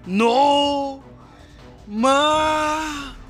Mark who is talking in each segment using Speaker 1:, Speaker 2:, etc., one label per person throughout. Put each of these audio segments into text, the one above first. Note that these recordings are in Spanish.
Speaker 1: ¡No! ¡Ma!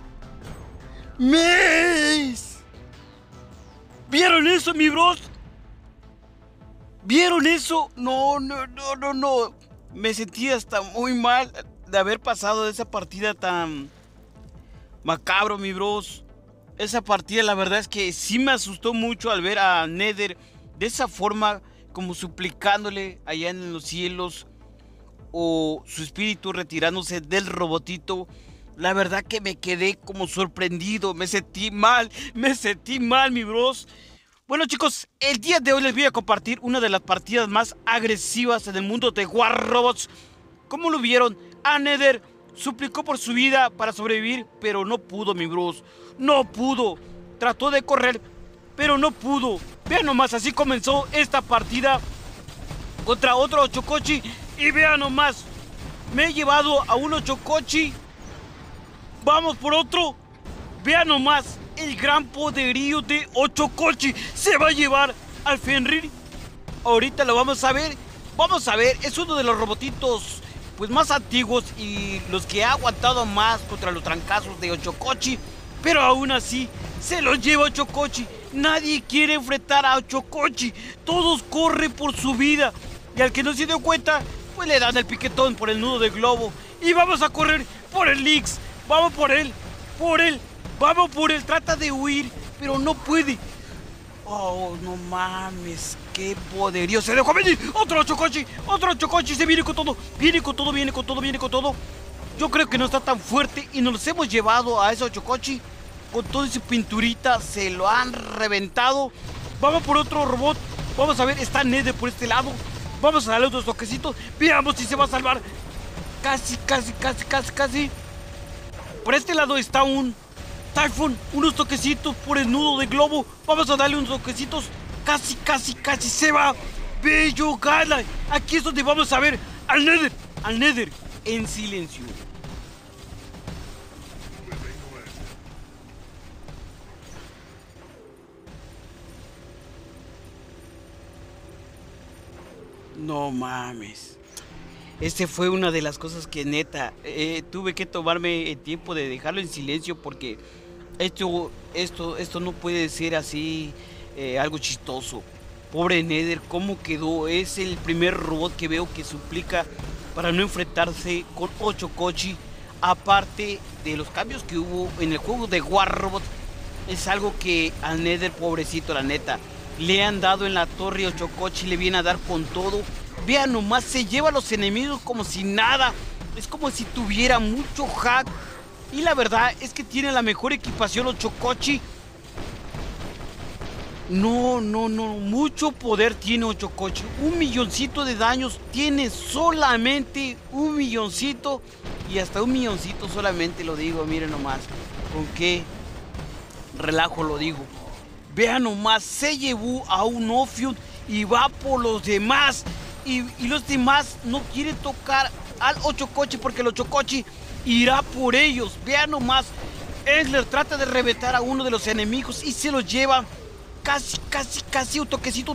Speaker 1: ¡Mes! ¿Vieron eso, mi bros? ¿Vieron eso? No. Me sentí hasta muy mal de haber pasado esa partida tan macabro, mi bros. Esa partida, la verdad es que sí me asustó mucho al ver a Nether de esa forma, como suplicándole allá en los cielos, o su espíritu retirándose del robotito. La verdad que me quedé como sorprendido, me sentí mal, mi bros. Bueno, chicos, el día de hoy les voy a compartir una de las partidas más agresivas en el mundo de War Robots. ¿Cómo lo vieron? A Nether suplicó por su vida para sobrevivir, pero no pudo, mi bros. No pudo. Trató de correr, pero no pudo. Vean nomás, así comenzó esta partida contra otro Ochocochi. Y vean nomás, me he llevado a un Ochocochi. Vamos por otro. Vean nomás, el gran poderío de Ochocochi se va a llevar al Fenrir. Ahorita lo vamos a ver. Vamos a ver, es uno de los robotitos pues más antiguos y los que ha aguantado más contra los trancazos de Ochocochi. Pero aún así, se los lleva Ochocochi. Nadie quiere enfrentar a Ochocochi. Todos corren por su vida. Y al que no se dio cuenta, pues le dan el piquetón por el nudo de globo. Y vamos a correr por el Lix. Vamos por él. Vamos por él. Trata de huir, pero no puede. Oh, no mames. Qué poderío. Se dejó venir. Otro Ochocochi. Se viene con todo. Viene con todo. Yo creo que no está tan fuerte y nos los hemos llevado a ese Ochocochi con toda su pinturita. Se lo han reventado. Vamos por otro robot. Vamos a ver, está Nether por este lado. Vamos a darle otros toquecitos. Veamos si se va a salvar. Casi. Por este lado está un Typhoon. Unos toquecitos por el nudo de globo. Vamos a darle unos toquecitos. Casi se va. Bello gana. Aquí es donde vamos a ver al Nether en silencio. No mames. Este fue una de las cosas que neta tuve que tomarme el tiempo de dejarlo en silencio, porque esto no puede ser así algo chistoso. Pobre Nether, cómo quedó. Es el primer robot que veo que suplica para no enfrentarse con Ochocochi. Aparte de los cambios que hubo en el juego de War Robots, es algo que al Nether, pobrecito, la neta, le han dado en la torre. Ochocochi le viene a dar con todo. Vean nomás, se lleva a los enemigos como si nada. Es como si tuviera mucho hack. Y la verdad es que tiene la mejor equipación Ochocochi. No, mucho poder tiene Ochocochi. 1.000.000 de daños tiene, solamente 1.000.000. Y hasta 1.000.000 solamente lo digo, miren nomás. Con qué relajo lo digo. Vean nomás, se llevó a un Ophion y va por los demás. Y los demás no quieren tocar al Ochocochi porque el Ochocochi irá por ellos. Vean nomás, Ensler trata de reventar a uno de los enemigos y se los lleva. Casi, un toquecito.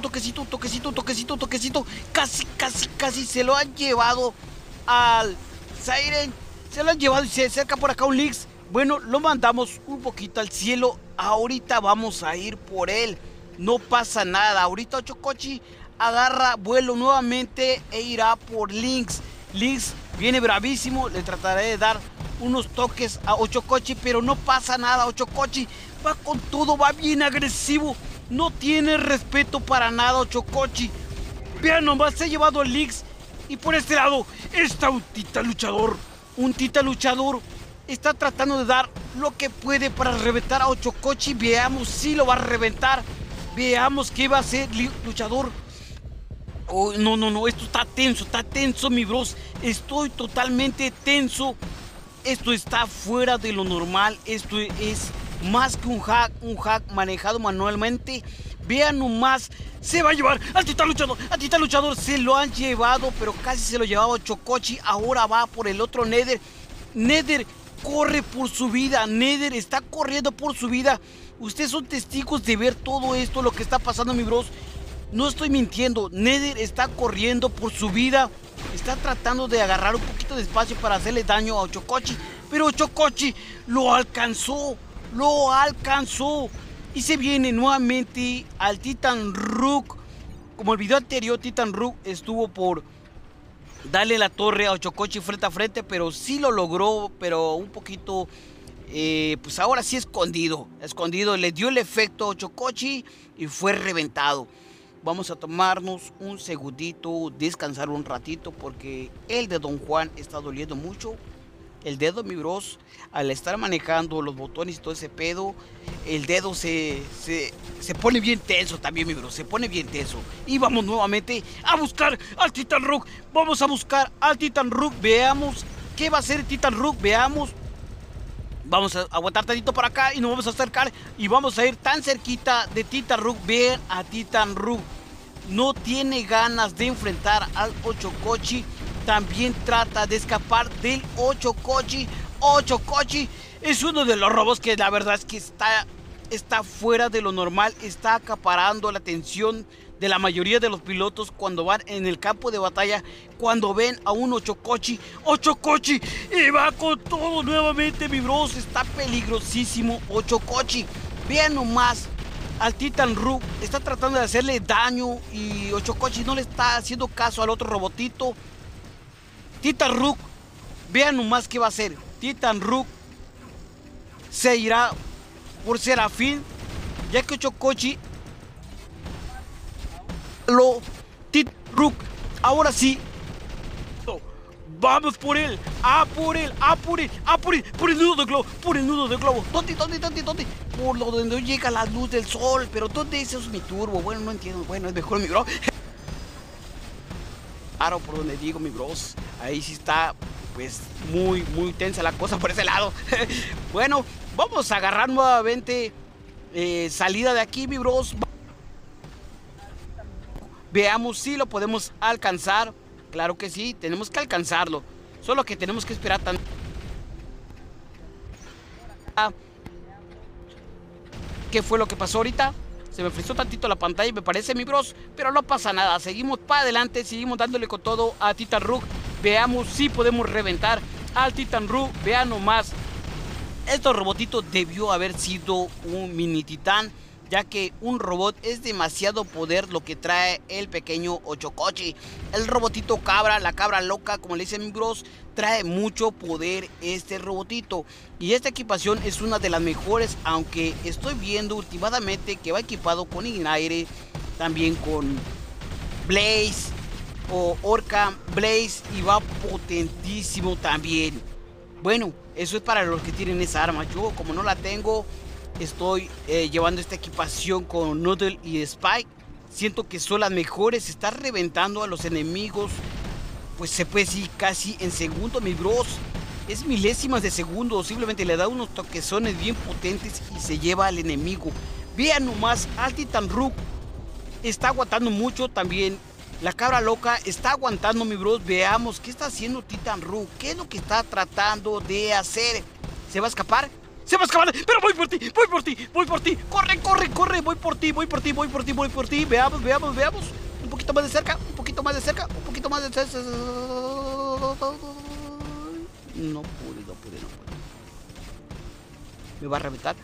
Speaker 1: Casi se lo han llevado al Siren. Se lo han llevado y se acerca por acá un Lix. Bueno, lo mandamos un poquito al cielo. Ahorita vamos a ir por él. No pasa nada. Ahorita Ochocochi agarra vuelo nuevamente e irá por Lynx. Lynx viene bravísimo. Le trataré de dar unos toques a Ochocochi, pero no pasa nada. Ochocochi va con todo, va bien agresivo. No tiene respeto para nada Ochocochi. Vean nomás, se ha llevado a Lynx. Y por este lado está un Tita Luchador. Está tratando de dar lo que puede para reventar a Ochocochi. Veamos si lo va a reventar. Veamos qué va a hacer Luchador. Oh, no, esto está tenso, mi bros. Estoy totalmente tenso. Esto está fuera de lo normal. Esto es más que un hack manejado manualmente. Vean nomás, se va a llevar al Tita Luchador. Se lo han llevado, pero casi se lo llevaba Ochocochi. Ahora va por el otro Nether. Nether corre por su vida. Nether está corriendo por su vida. Ustedes son testigos de ver todo esto, lo que está pasando, mi bros. No estoy mintiendo. Nether está corriendo por su vida. Está tratando de agarrar un poquito poquito de espacio para hacerle daño a Ochocochi, pero Ochocochi lo alcanzó, lo alcanzó. Y se viene nuevamente al Titan Rook. Como el video anterior, Titan Rook estuvo por darle la torre a Ochocochi frente a frente, pero sí lo logró, pero un poquito, pues ahora sí escondido, le dio el efecto a Ochocochi y fue reventado. Vamos a tomarnos un segundito, descansar un ratito, porque el de Don Juan está doliendo mucho. El dedo, mi bros, al estar manejando los botones y todo ese pedo, el dedo se pone bien tenso también, mi bros, se pone bien tenso. Y vamos nuevamente a buscar al Titan Rook. Vamos a buscar al Titan Rook, veamos qué va a hacer el Titan Rook, veamos. Vamos a aguantar tantito para acá y nos vamos a acercar y vamos a ir tan cerquita de Titan Rook. Vean a Titan Rook, no tiene ganas de enfrentar al Ochocochi. También trata de escapar del Ochocochi. Ochocochi es uno de los robos que la verdad es que está fuera de lo normal. Está acaparando la atención de la mayoría de los pilotos cuando van en el campo de batalla. Cuando ven a un Ochocochi. Ochocochi y va con todo nuevamente, mi bros. Está peligrosísimo Ochocochi. Vean nomás. Al Titan Rook está tratando de hacerle daño y Ochocochi no le está haciendo caso al otro robotito. Titan Rook, vean nomás qué va a hacer. Titan Rook se irá por Serafín, ya que Ochocochi Titan Rook, ahora sí. Vamos por él, por el nudo de globo, ¿Dónde? Por donde llega la luz del sol, pero ¿dónde es mi turbo? Bueno, no entiendo, bueno, es mejor mi bro. Claro, por donde digo, mi bros, ahí sí está, pues, muy tensa la cosa por ese lado. Bueno, vamos a agarrar nuevamente salida de aquí, mi bros. Veamos si lo podemos alcanzar. Claro que sí, tenemos que alcanzarlo. Solo que tenemos que esperar tanto. ¿Qué fue lo que pasó ahorita? Se me frizó tantito la pantalla, me parece, mi bros, pero no pasa nada. Seguimos para adelante, seguimos dándole con todo a Titan Rook. Veamos si podemos reventar al Titan Rook. Vean nomás. Estos robotitos debió haber sido un mini titán, ya que un robot es demasiado poder lo que trae el pequeño Ochocochi. El robotito cabra, la cabra loca, como le dicen, mi bros, trae mucho poder este robotito. Y esta equipación es una de las mejores, aunque estoy viendo últimamente que va equipado con Ignaire, también con Blaze o Orca Blaze, y va potentísimo también. Bueno, eso es para los que tienen esa arma. Yo, como no la tengo, estoy llevando esta equipación con Noodle y Spike. Siento que son las mejores. Está reventando a los enemigos, pues se puede decir casi en segundo, mi bros. Es milésimas de segundo. Simplemente le da unos toquezones bien potentes y se lleva al enemigo. Vean nomás, al Titan Rook está aguantando mucho también. La cabra loca está aguantando, mi bros. Veamos qué está haciendo Titan Rook. ¿Qué es lo que está tratando de hacer? ¿Se va a escapar? Se va a escapar, pero voy por ti. Corre. Voy por ti. Veamos. Un poquito más de cerca. No pude. Me va a reventar.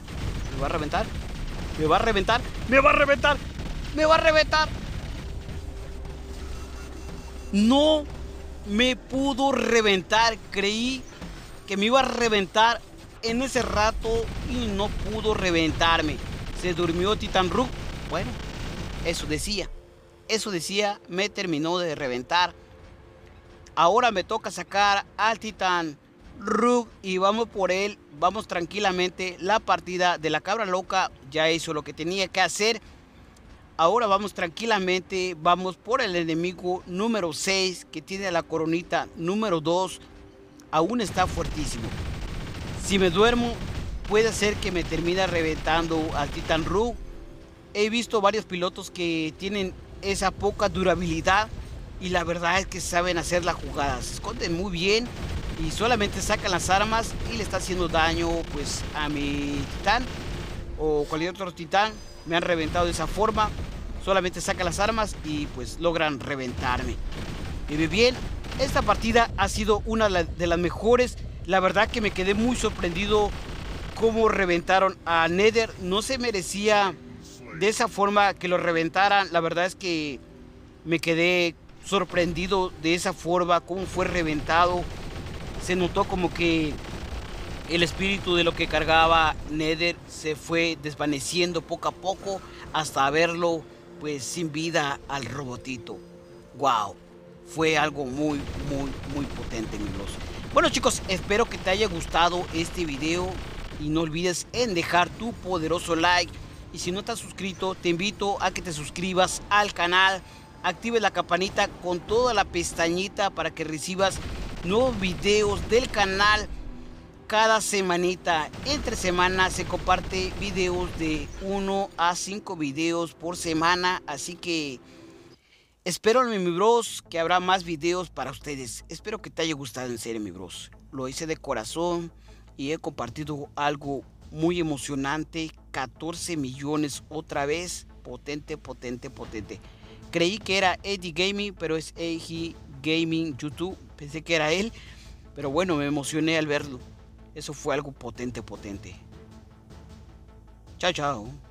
Speaker 1: No me pudo reventar. Creí que me iba a reventar en ese rato y no pudo reventarme. Se durmió Titan Rook. Bueno, eso decía, me terminó de reventar. Ahora me toca sacar al Titan Rook y vamos por él. Vamos tranquilamente. La partida de la cabra loca ya hizo lo que tenía que hacer. Ahora vamos tranquilamente, vamos por el enemigo número 6, que tiene la coronita número 2. Aún está fuertísimo. Si me duermo, puede ser que me termine reventando al Titan Rook. He visto varios pilotos que tienen esa poca durabilidad y la verdad es que saben hacer la jugada. Se esconden muy bien y solamente sacan las armas y le está haciendo daño, pues, a mi titán o cualquier otro titán. Me han reventado de esa forma. Solamente sacan las armas y pues logran reventarme. Me ve bien. esta partida ha sido una de las mejores. La verdad que me quedé muy sorprendido cómo reventaron a Nether. No se merecía de esa forma que lo reventaran. La verdad es que me quedé sorprendido de esa forma, cómo fue reventado. Se notó como que el espíritu de lo que cargaba Nether se fue desvaneciendo poco a poco hasta verlo pues sin vida al robotito. Wow, fue algo muy potente, mi bros. Bueno chicos, espero que te haya gustado este video y no olvides en dejar tu poderoso like. Y si no te has suscrito, te invito a que te suscribas al canal, actives la campanita con toda la pestañita para que recibas nuevos videos del canal cada semanita. Entre semana se comparte videos de 1 a 5 videos por semana, así que espero, mi bros, que habrá más videos para ustedes. Espero que te haya gustado, en serio, mi bros. Lo hice de corazón y he compartido algo muy emocionante. 14 millones otra vez. Potente. Creí que era Eddie Gaming, pero es Eddie Gaming YouTube. Pensé que era él, pero bueno, me emocioné al verlo. Eso fue algo potente. Chao.